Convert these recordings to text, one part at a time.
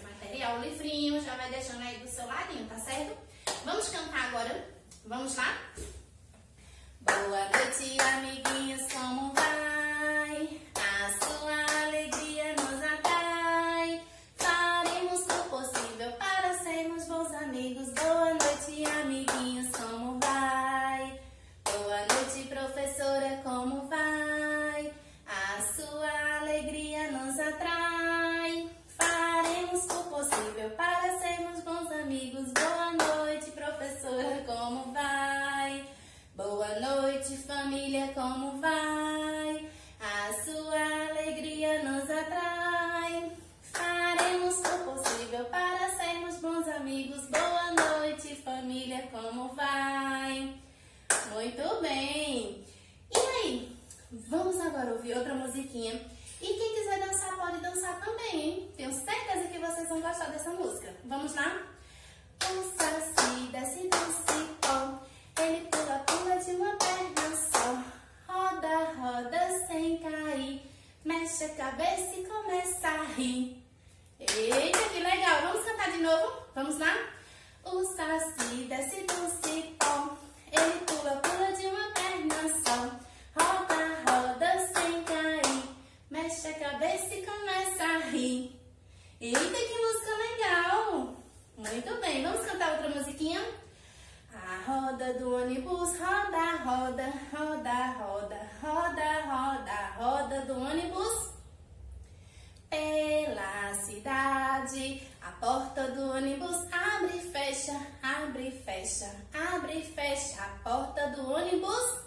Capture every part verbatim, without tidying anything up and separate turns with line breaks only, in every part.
material, o livrinho, já vai deixando aí do seu ladinho, tá certo? Vamos cantar agora? Vamos lá? Boa noite, amiguinhos, como vai? A sua alegria nos atrai. Faremos o possível para sermos bons amigos. Boa noite, amiguinhos, como vai? Boa noite, professora, como vai? A sua alegria nos atrai. Faremos o possível para sermos bons amigos. Boa noite, professora, como vai? Boa noite, família, como vai? A sua alegria nos atrai. Faremos o possível para sermos bons amigos. Boa noite, família, como vai? Muito bem! E aí? Vamos agora ouvir outra musiquinha. E quem quiser dançar, pode dançar também, hein? Tenho certeza que vocês vão gostar dessa música. Vamos lá? O saci desce do cipó. Ele pula, pula de uma perna só. Roda, roda sem cair. Mexe a cabeça e começa a rir. Eita, que legal! Vamos cantar de novo? Vamos lá? O saci desce do cipó. Ele pula, pula de uma perna só. Roda, roda sem cair. Mexe a cabeça e começa a rir. Eita, que música legal! Muito bem, vamos cantar outra musiquinha? A roda do ônibus roda, roda, roda, roda, roda, roda, roda do ônibus pela cidade. A porta do ônibus abre e fecha, abre e fecha, abre e fecha. A porta do ônibus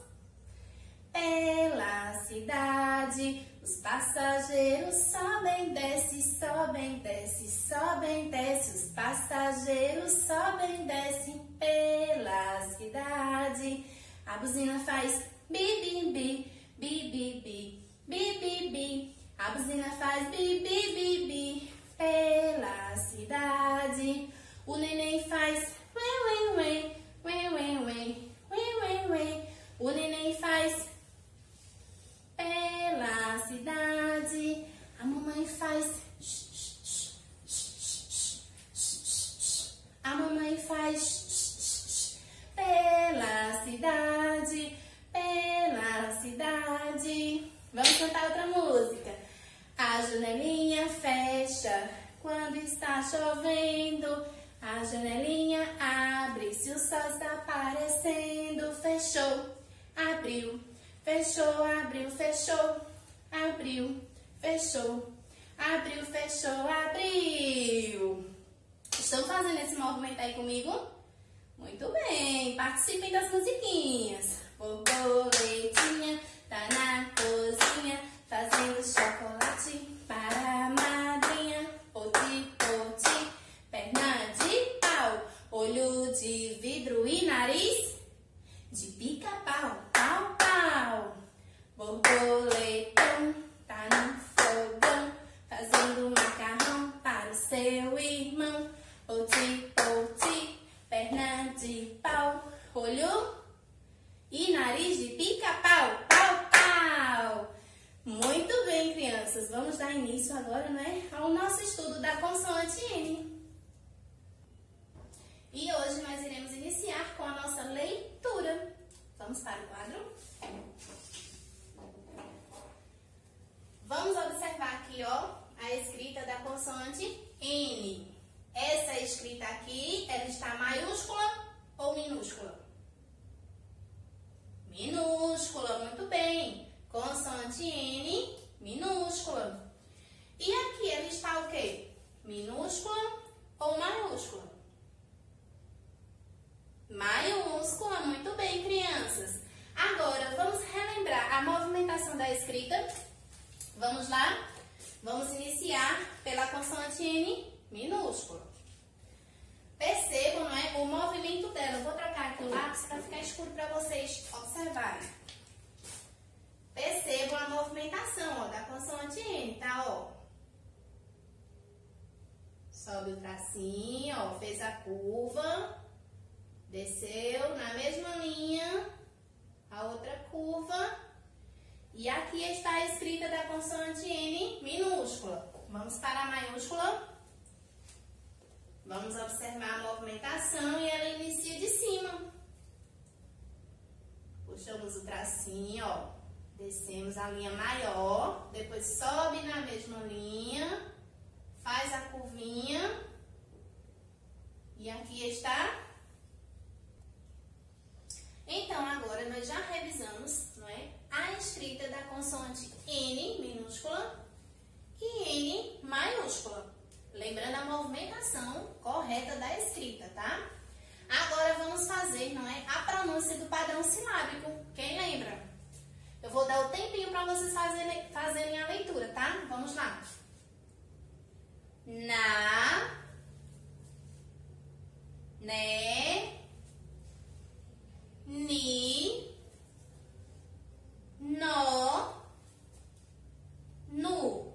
pela cidade. Os passageiros sobem, descem, sobem, descem, sobem, descem. Os passageiros sobem, descem pela cidade. A buzina faz bi, bi, bi, bi, bi, bi, bi, bi, bi. A buzina faz bi, bi, bi, bi pela cidade. O neném faz ué, ué, ué, ué, ué, ué, ué, ué. O neném faz pela cidade. A mamãe faz a mamãe faz pela cidade, pela cidade. Vamos cantar outra música. A janelinha fecha quando está chovendo. A janelinha abre se o sol está aparecendo. Fechou, abriu. Fechou, abriu, fechou, abriu, fechou, abriu, fechou, abriu. Estão fazendo esse movimento aí comigo? Muito bem, participem das musiquinhas. Borboletinha tá na cozinha, fazendo chocolate para a madrinha. Poti, poti, perna de pau, olho de vidro e nariz de pica-pau, pau, pau. Borboletão tá no fogão, fazendo macarrão para o seu irmão. Poti, poti, perna de pau, olho e nariz de pica-pau, pau, pau. Muito bem, crianças. Vamos dar início agora, né, ao nosso estudo da consoante N. E hoje nós iremos iniciar com a nossa leitura. Vamos para o quadro? Vamos observar aqui, ó, a escrita da consoante N. Essa escrita aqui, ela está maiúscula ou minúscula? Minúscula, muito bem. Consoante N, minúscula. E aqui ela está o quê? Minúscula ou maiúscula? Maiúscula, muito bem, crianças. Agora, vamos relembrar a movimentação da escrita. Vamos lá? Vamos iniciar pela consoante N minúscula. Percebam, não é, o movimento dela. Eu vou trocar aqui o lápis para ficar escuro para vocês observarem. Percebam a movimentação, ó, da consoante N, tá, ó. Sobe o tracinho, ó, fez a curva. Desceu na mesma linha, a outra curva. E aqui está a escrita da consoante N minúscula. Vamos para a maiúscula. Vamos observar a movimentação e ela inicia de cima. Puxamos o tracinho, ó. Descemos a linha maior, depois sobe na mesma linha, faz a curvinha. E aqui está. Então, agora nós já revisamos, não é, a escrita da consoante N minúscula e N maiúscula. Lembrando a movimentação correta da escrita, tá? Agora vamos fazer, não é, a pronúncia do padrão silábico. Quem lembra? Eu vou dar o tempinho para vocês fazerem, fazerem a leitura, tá? Vamos lá. Na, né, ni, no, nu.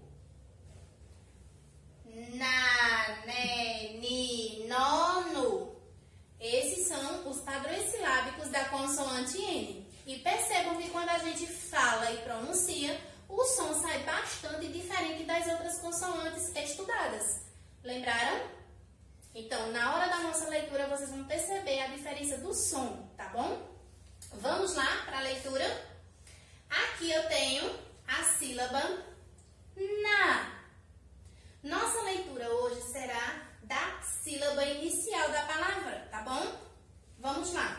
Na, né, ni, no, nu. Esses são os padrões silábicos da consoante N. E percebam que quando a gente fala e pronuncia, o som sai bastante diferente das outras consoantes estudadas. Lembraram? Então, na hora da nossa leitura, vocês vão perceber a diferença do som, tá bom? Vamos lá para a leitura? Aqui eu tenho a sílaba na. Nossa leitura hoje será da sílaba inicial da palavra, tá bom? Vamos lá.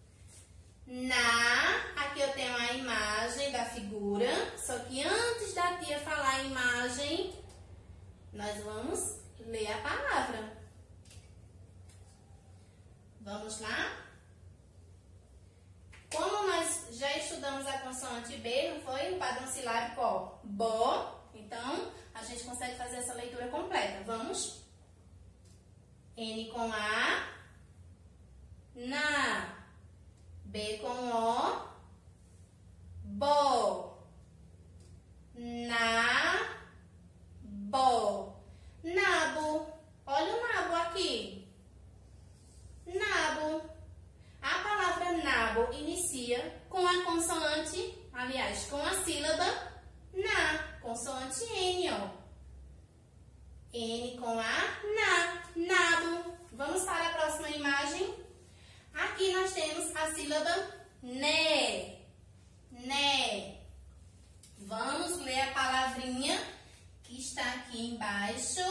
Na, aqui eu tenho a imagem da figura, só que antes da tia falar a imagem, nós vamos ler a palavra. Vamos lá? Como nós já estudamos a consoante B, não foi? O padrão silábico, ó, bo, então a gente consegue fazer essa leitura completa. Vamos? N com A, na. B com O, bo, na, bo, nabo. Olha o nabo aqui. Nabo. A palavra nabo inicia com a consoante, aliás, com a sílaba na, consoante N, ó. N com A, na, nabo. Vamos para a próxima imagem. Aqui nós temos a sílaba né, né. Vamos ler a palavrinha que está aqui embaixo.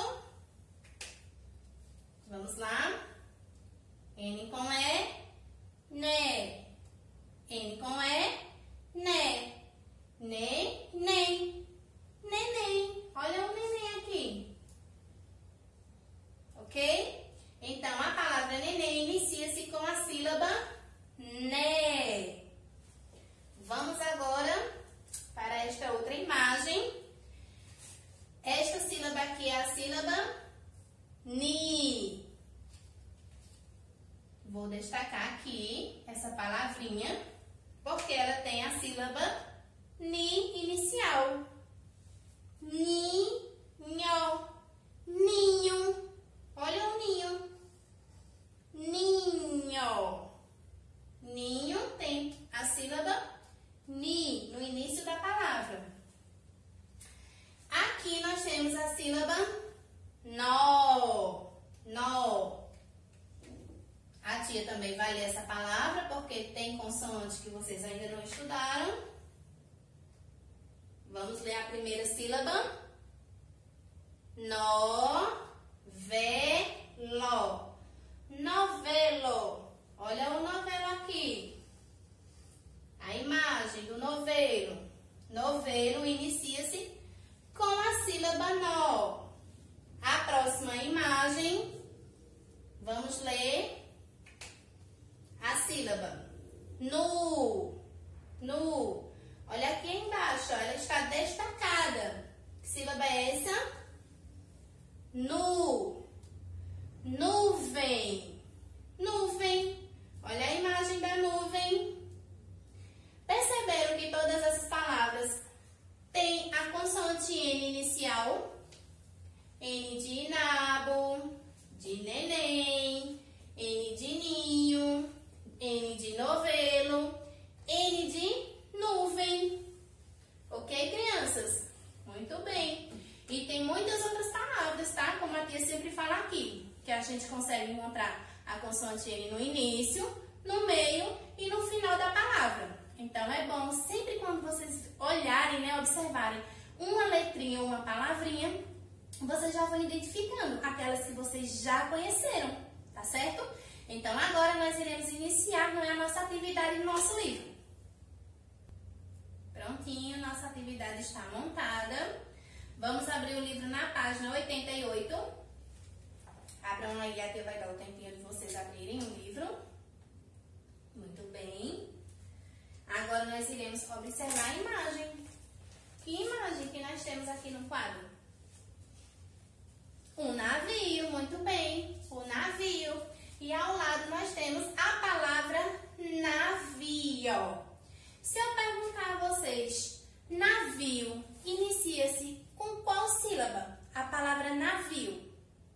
Vamos lá. N com E, né. N com E, né. Ne, nem. Neném. Olha o neném aqui. Ok? Então, a palavra neném inicia-se com a sílaba né. Vamos agora para esta outra imagem. Esta sílaba aqui é a sílaba ni. Vou destacar aqui essa palavrinha, porque ela tem a sílaba ni inicial. Ni, nho, ninho. Olha o ninho. Ninho. Ninho tem a sílaba ni no início da palavra. Aqui nós temos a sílaba nó. Nó. A tia também vai ler essa palavra porque tem consoante que vocês ainda não estudaram. Vamos ler a primeira sílaba. Nó. Velo. Novelo. Olha o novelo aqui. A imagem do novelo. Novelo inicia-se com a sílaba nó. A próxima imagem, vamos ler a sílaba nu. Nu. Olha aqui embaixo, ela está destacada. Que sílaba é essa? Nu. Nuvem. Nuvem. Olha a imagem da nuvem. Perceberam que todas essas palavras têm a consoante N inicial? N de nabo, de neném, N de ninho, N de novelo, N de nuvem. Ok, crianças? Muito bem. E tem muitas outras palavras, tá? Como a tia sempre fala aqui, que que a gente consegue encontrar a consoante N no início, no meio e no final da palavra. Então, é bom sempre quando vocês olharem, né, observarem uma letrinha ou uma palavrinha, vocês já vão identificando aquelas que vocês já conheceram, tá certo? Então, agora nós iremos iniciar, não é, a nossa atividade no nosso livro. Prontinho, nossa atividade está montada. Vamos abrir o livro na página oitenta e oito. Abram aí, até vai dar o tempinho de vocês abrirem o livro. Muito bem. Agora nós iremos observar a imagem. Que imagem que nós temos aqui no quadro? Um navio, muito bem. O navio. E ao lado nós temos a palavra navio. Se eu perguntar a vocês, navio inicia-se com qual sílaba? A palavra navio.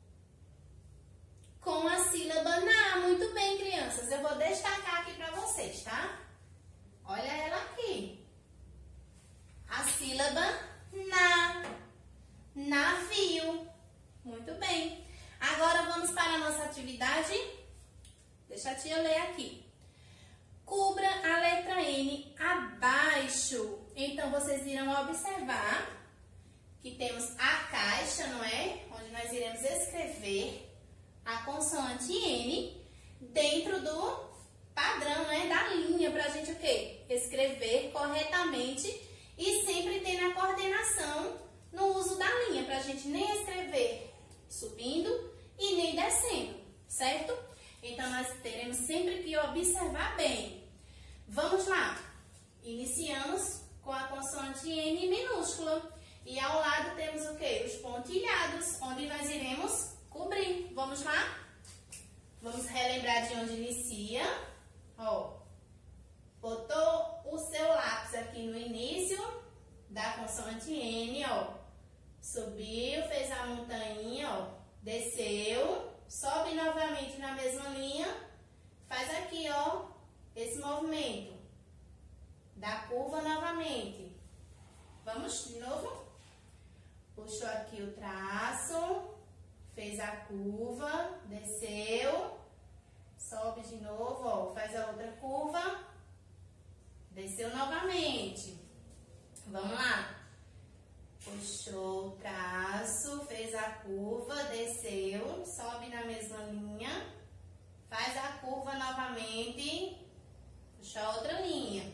Com a sílaba na. Muito bem, crianças. Eu vou destacar aqui para vocês, tá? Olha ela aqui. A sílaba na. Navio. Muito bem. Agora vamos para a nossa atividade. Deixa a tia ler aqui. Cubra a letra N abaixo. Então, vocês irão observar que temos a caixa, não é? Onde nós iremos escrever a consoante N dentro do padrão, né? Da linha, pra gente o quê? Escrever corretamente e sempre ter a coordenação no uso da linha, pra gente nem escrever subindo e nem descendo, certo? Então, nós teremos sempre que observar bem. Vamos lá. Iniciamos com a consoante N minúscula. E ao lado temos o quê? Os pontilhados, onde nós iremos cobrir. Vamos lá? Vamos relembrar de onde inicia. Ó, botou o seu lápis aqui no início da consoante N, ó. Subiu, fez a montanha, ó. Desceu, sobe novamente na mesma linha. Faz aqui, ó, esse movimento da curva novamente. Vamos de novo? Puxou aqui o traço, fez a curva, desceu, sobe de novo, ó, faz a outra curva, desceu novamente. Vamos lá. Puxou o traço, fez a curva, desceu, sobe na mesma linha, faz a curva novamente, puxa a outra linha.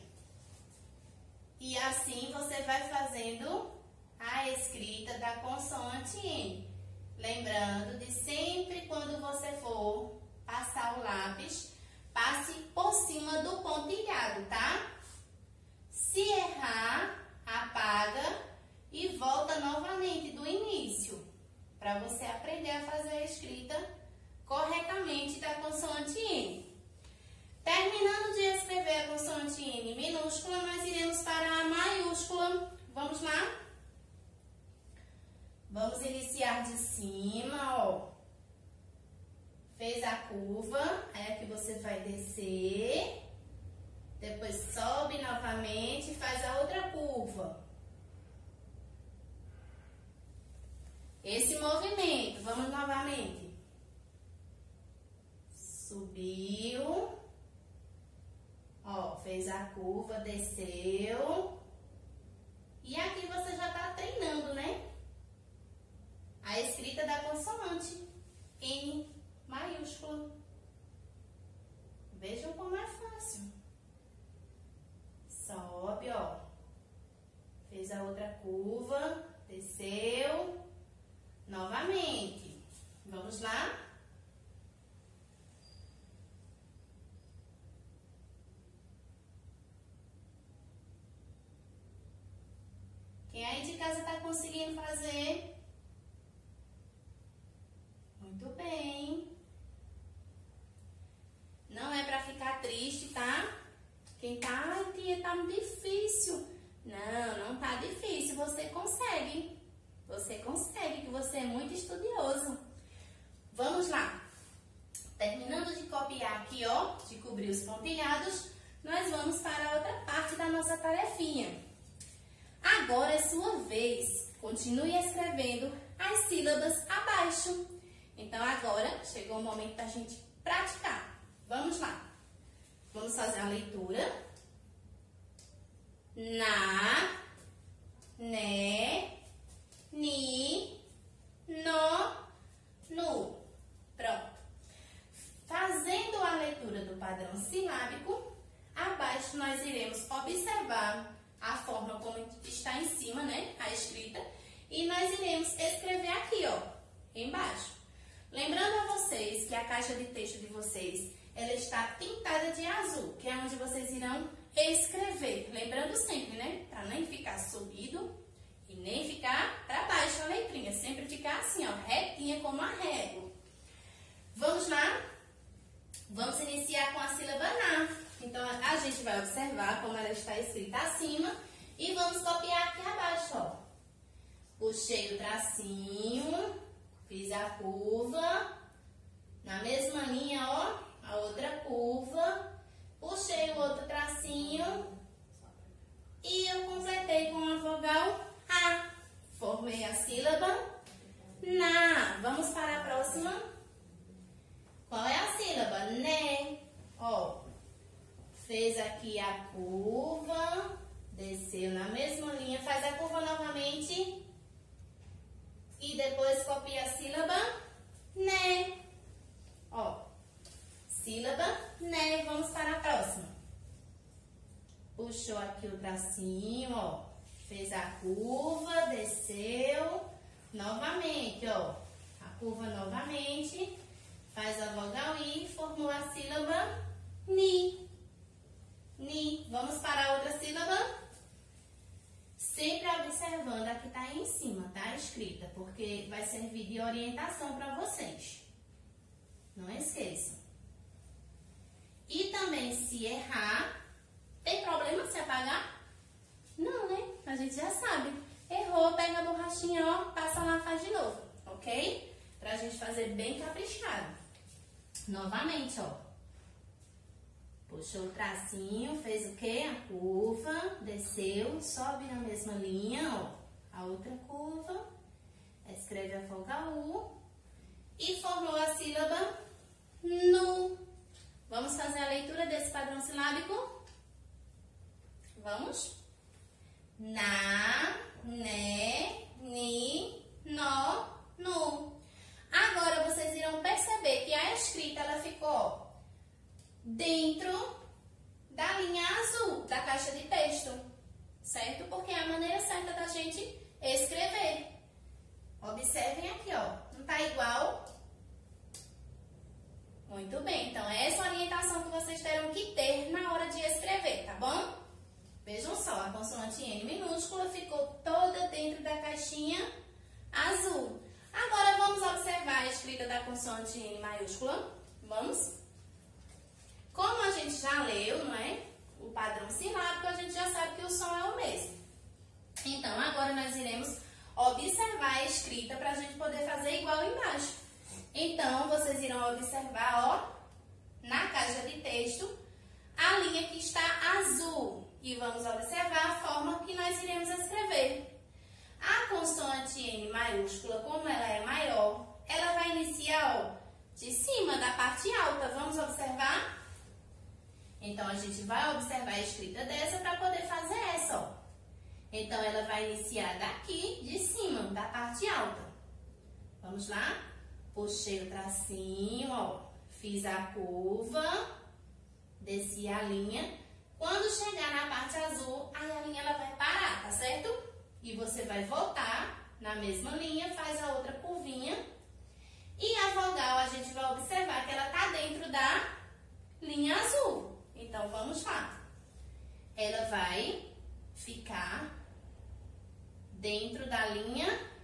E assim você vai fazendo a escrita da consoante N. Lembrando de sempre quando você for passar o lápis, passe por cima do pontilhado, tá? Se errar, apaga e volta novamente do início, para você aprender a fazer a escrita corretamente da consoante N. Terminando de escrever a consoante N minúscula, nós iremos para a maiúscula. Vamos lá? Vamos iniciar de cima, ó. Fez a curva, aí aqui você vai descer. Depois sobe novamente e faz a outra curva. Esse movimento, vamos novamente. Subiu. Ó, fez a curva, desceu. E aqui você já tá treinando, né? A escrita da consoante N maiúscula. Vejam como é fácil. Sobe, ó. Fez a outra curva, desceu. Novamente. Vamos lá? Quem aí de casa tá conseguindo fazer? Muito bem. Não é pra ficar triste, tá? Quem tá, ai, tia, tá muito difícil. Não, não tá difícil. Você consegue. Você consegue, que você é muito estudioso. Vamos lá. Terminando de copiar aqui, ó, de cobrir os pontilhados, nós vamos para a outra parte da nossa tarefinha. Agora é sua vez. Continue escrevendo as sílabas abaixo. Então, agora chegou o momento da gente praticar. Vamos lá. Vamos fazer a leitura. Na, né, ni, no, nu. Pronto. Fazendo a leitura do padrão silábico, abaixo nós iremos observar a forma como está em cima, né, a escrita, e nós iremos escrever aqui, ó, embaixo. Lembrando a vocês que a caixa de texto de vocês, ela está pintada de azul, que é onde vocês irão escrever. Lembrando sempre, né, para nem ficar subido e nem ficar para baixo a letrinha, sempre ficar assim, ó, retinha como a régua. Vamos lá? Vamos iniciar com a sílaba na. Então, a gente vai observar como ela está escrita acima e vamos copiar aqui abaixo, ó. Puxei o tracinho, fiz a curva, na mesma linha, ó, a outra curva, puxei o outro tracinho e eu completei com a vogal A. Formei a sílaba na. Vamos para a próxima. Qual é a sílaba? Né. Ó. Fez aqui a curva, desceu na mesma linha, faz a curva novamente e depois copia a sílaba né. Ó, sílaba né. Vamos para a próxima. Puxou aqui o tracinho, ó, fez a curva, desceu novamente, ó, a curva novamente, faz a vogal I, formou a sílaba ni. Ni. Vamos para a outra sílaba. Sempre observando a que está aí em cima, tá? Escrita, porque vai servir de orientação para vocês. Não esqueçam. E também, se errar, tem problema se apagar? Não, né? A gente já sabe. Errou, pega a borrachinha, ó, passa lá, faz de novo, ok? Pra gente fazer bem caprichado. Novamente, ó. Puxou o tracinho, fez o quê? A curva, desceu, sobe na mesma linha, ó. A outra curva, escreve a vogal U e formou a sílaba nu. Vamos fazer a leitura desse padrão silábico? Vamos? Na, né, ni, no, nu. Agora vocês irão perceber que a escrita ela ficou dentro da linha azul da caixa de texto, certo? Porque é a maneira certa da gente escrever. Observem aqui, ó. Não tá igual? Muito bem. Então, essa é a orientação que vocês terão que ter na hora de escrever, tá bom? Vejam só, a consoante N minúscula ficou toda dentro da caixinha azul. Agora, vamos observar a escrita da consoante N maiúscula. Vamos? Como a gente já leu, não é? O padrão silábico, a gente já sabe que o som é o mesmo. Então, agora nós iremos observar a escrita para a gente poder fazer igual embaixo. Então, vocês irão observar, ó, na caixa de texto, a linha que está azul. E vamos observar a forma que nós iremos escrever. A consoante N maiúscula, como ela é maior, ela vai iniciar, ó, de cima da parte alta. Vamos observar? Então, a gente vai observar a escrita dessa para poder fazer essa, ó. Então, ela vai iniciar daqui, de cima, da parte alta. Vamos lá? Puxei o tracinho, ó. Fiz a curva, desci a linha. Quando chegar na parte azul, aí a linha ela vai parar, tá certo? E você vai voltar na mesma linha, faz a outra curvinha. E a vogal, a gente vai observar que ela tá dentro da linha azul. Então, vamos lá. Ela vai ficar dentro da linha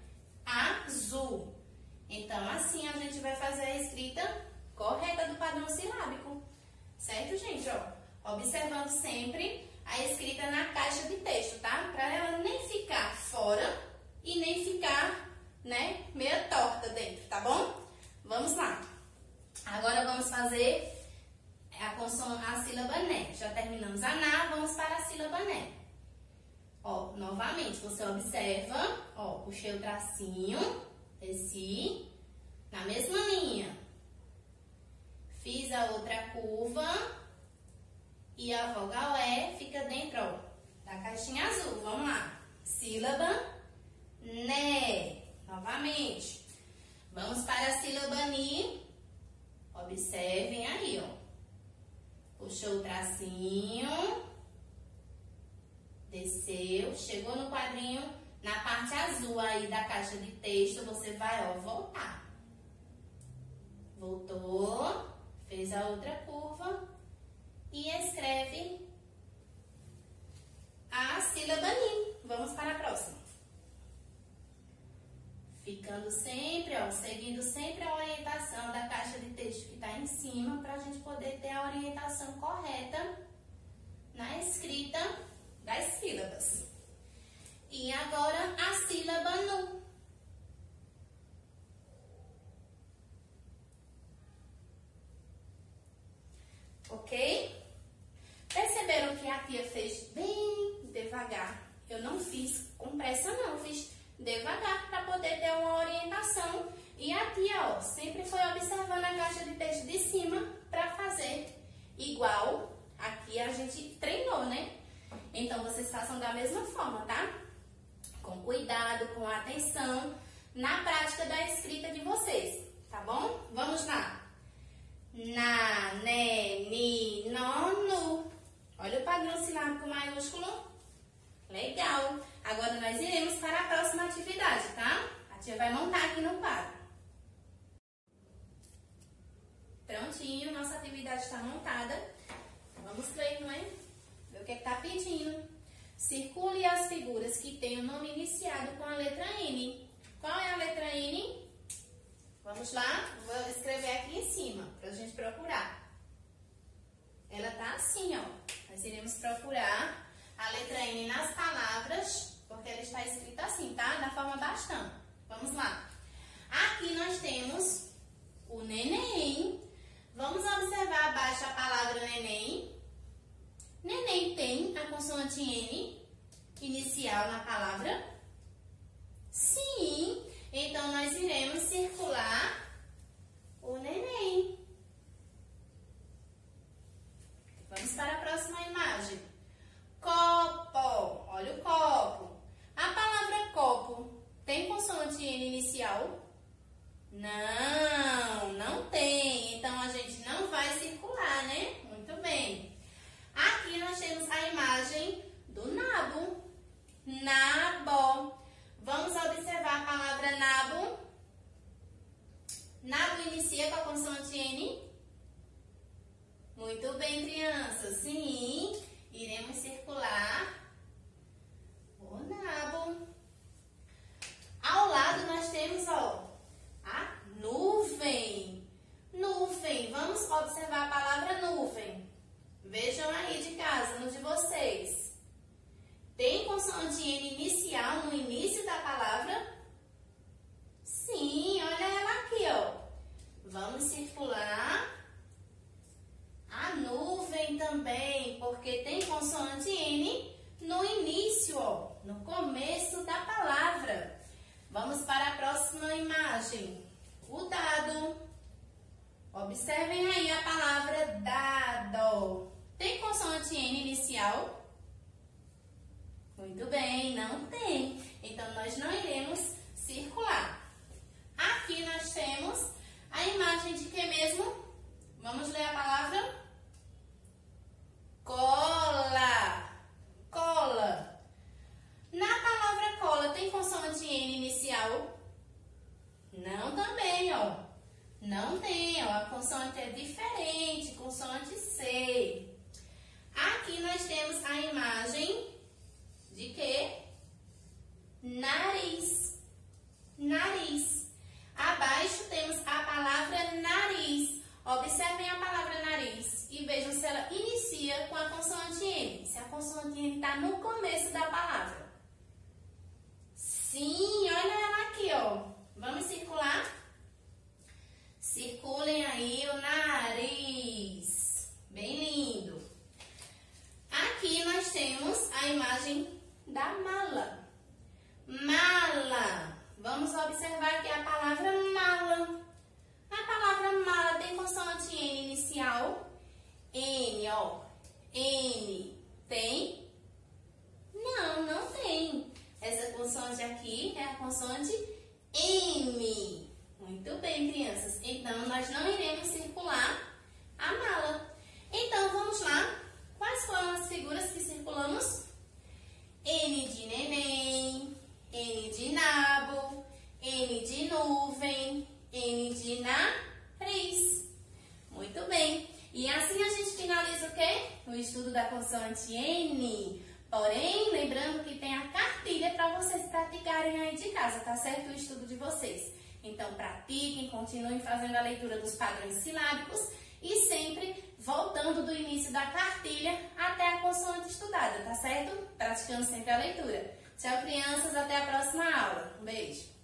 azul. Então, assim a gente vai fazer a escrita correta do padrão silábico. Certo, gente? Ó, observando sempre a escrita na caixa de texto, tá? Para ela nem ficar fora e nem ficar, né, meia torta dentro, tá bom? Vamos lá. Agora vamos fazer a, consoante, a sílaba né. Já terminamos a na, vamos para a sílaba né. Ó, novamente, você observa, ó, puxei o tracinho, desci, na mesma linha E a vogal E fica dentro, ó, da caixinha azul. Vamos lá. Sílaba Né. Novamente. Vamos para a sílaba Ni. Observem aí, ó. Puxou o tracinho. Desceu. Chegou no quadrinho. Na parte azul aí da caixa de texto, você vai, ó, voltar. Voltou. Fez a outra curva. E escreve a sílaba Ni. Vamos para a próxima. Ficando sempre, ó, seguindo sempre a orientação da caixa de texto que está em cima, para a gente poder ter a orientação correta na escrita das sílabas. E agora a sílaba Nu. Ok? Perceberam que a tia fez bem devagar? Eu não fiz com pressa não, eu fiz devagar para poder ter uma orientação. E a tia, ó, sempre foi observando a caixa de texto de cima para fazer igual aqui a gente treinou, né? Então, vocês façam da mesma forma, tá? Com cuidado, com atenção, na prática da escrita de vocês, tá bom? Vamos lá. Na, né, ni, no, nu. Olha o padrão silábico maiúsculo. Legal. Agora nós iremos para a próxima atividade, tá? A tia vai montar aqui no quadro. Prontinho, nossa atividade está montada. Vamos ler, não é? Ver o que está pedindo. Circule as figuras que têm o nome iniciado com a letra N. Qual é a letra N? Vamos lá? Vou escrever aqui em cima, para a gente procurar. Ela tá assim, ó. Nós iremos procurar a letra N nas palavras, porque ela está escrita assim, tá? Da forma bastante. Vamos lá. Aqui nós temos o neném. Vamos observar abaixo a palavra neném. Neném tem a consoante N inicial na palavra? Sim. Então, nós iremos circular o neném. Vamos para a próxima imagem. Copo. Olha o copo. A palavra copo tem consoante N inicial? Não, não tem. Então, a gente não vai circular, né? Muito bem. Aqui nós temos a imagem do nabo. Nabo. Vamos observar a palavra nabo. Nabo inicia com a consoante N? Muito bem, crianças. Sim, iremos circular o nabo. Ao lado nós temos, ó, a nuvem. Nuvem. Vamos observar a palavra nuvem. Vejam aí de casa, no de vocês. Tem consoante N inicial no início da palavra? Sim, olha ela aqui, ó. Vamos circular a nuvem também, porque tem consoante N no início, ó, no começo da palavra. Vamos para a próxima imagem. O dado. Observem aí a palavra dado. Tem consoante N inicial? Muito bem, não tem. Então, nós não iremos circular. Aqui nós temos a imagem de que mesmo? Vamos ler a palavra? Cola. Cola. Na palavra cola, tem consoante N inicial? Não também, ó. Não tem, ó. A consoante é diferente, consoante C. Aqui nós temos a imagem de quê? Nariz. Nariz. Abaixo temos a palavra nariz. Observem a palavra nariz e vejam se ela inicia com a consoante N. Se a consoante N está no começo da palavra. Sim, olha ela aqui, ó. Vamos circular? Circulem aí o nariz. Bem lindo. Aqui nós temos a imagem da mala. Mala. Vamos observar aqui a palavra mala. A palavra mala tem consoante N inicial? N, ó. N. nós não iremos circular a mala. Então, vamos lá. Quais foram as figuras que circulamos? N de neném, N de nabo, N de nuvem, N de nariz. Muito bem. E assim a gente finaliza o quê? O estudo da consoante N. Porém, lembrando que tem a cartilha para vocês praticarem aí de casa, tá certo? O estudo de vocês. Então, pratiquem, continuem fazendo a leitura dos padrões silábicos e sempre voltando do início da cartilha até a consoante estudada, tá certo? Praticando sempre a leitura. Tchau, crianças. Até a próxima aula. Um beijo.